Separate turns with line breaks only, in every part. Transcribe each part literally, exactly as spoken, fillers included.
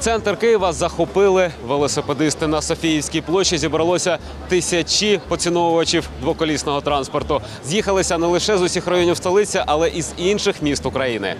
Центр Києва захопили велосипедисти. На Софіївській площі зібралося тисячі поціновувачів двоколісного транспорту. З'їхалися не лише з усіх районів столиці, але і з інших міст України.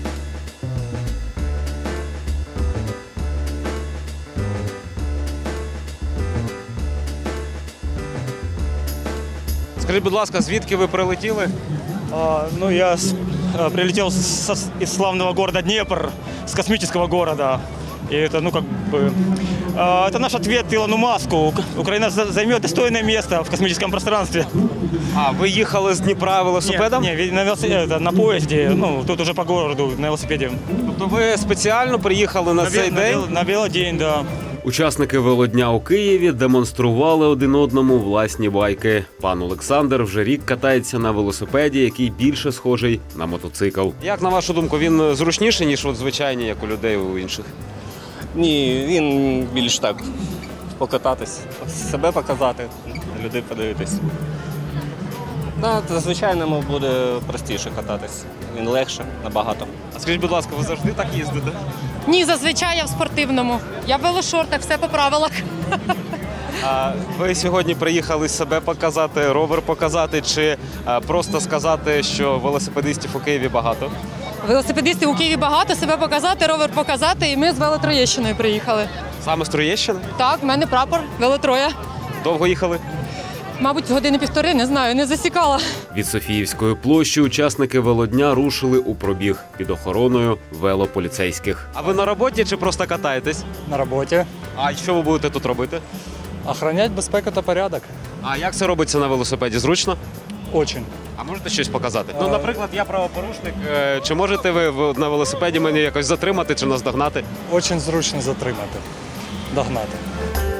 Скажіть, будь ласка, звідки ви прилетіли?
А, ну, я с, а, прилетел с, с, из славного города Днепр, с космического города. И это, ну, как бы, а, это наш ответ Илону Маску. Украина за, займет достойное место в космическом пространстве.
А, ви їхали з Дніпра велосипедом?
Нет, не, на, велосипеде, на поезде, ну, тут уже по городу, на велосипеде.
Тобто ви спеціально приїхали на,
На,
цей
ве-
день?
на, вел- на велодень, да.
Учасники велодня у Києві демонстрували один одному власні байки. Пан Олександр вже рік катається на велосипеді, який більше схожий на мотоцикл. Як на вашу думку, він зручніший, ніж от звичайні, як у людей у інших?
Ні, він більш так покататись, себе показати, людей подивитись. На звичайному буде простіше кататись. Він легше набагато.
А скажіть, будь ласка, ви завжди так їздите?
Ні, зазвичай я в спортивному. Я в велошортах, все по правилах.
А ви сьогодні приїхали себе показати, ровер показати, чи а, просто сказати, що велосипедистів у Києві багато?
Велосипедистів у Києві багато, себе показати, ровер показати, і ми з Велотроєщиною приїхали.
Саме з Троєщини?
Так, в мене прапор, Велотроя.
Довго їхали?
Мабуть, години півтори, не знаю, не засікала.
Від Софіївської площі учасники велодня рушили у пробіг під охороною велополіцейських. А ви на роботі чи просто катаєтесь?
На роботі.
А що ви будете тут робити?
Охранять безпеку та порядок.
А як це робиться на велосипеді? Зручно?
Очень.
А можете щось показати? Ну, наприклад, я правопорушник. Е, Чи можете ви в- на велосипеді мене якось затримати чи наздогнати?
Очень зручно затримати, догнати.